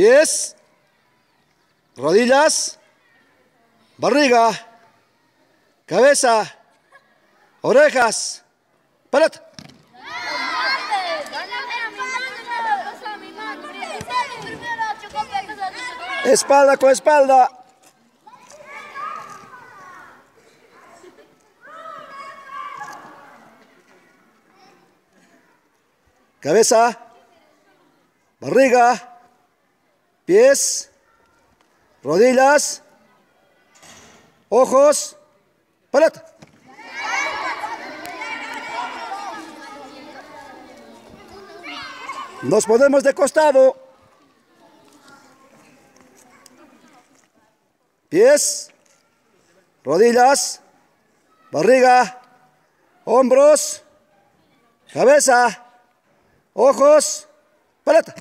pies, rodillas, barriga, cabeza, orejas, pelota. Espalda con espalda. Cabeza, barriga, pies, rodillas, ojos, pelota. Nos ponemos de costado. Pies, rodillas, barriga, hombros, cabeza, ojos, pelota.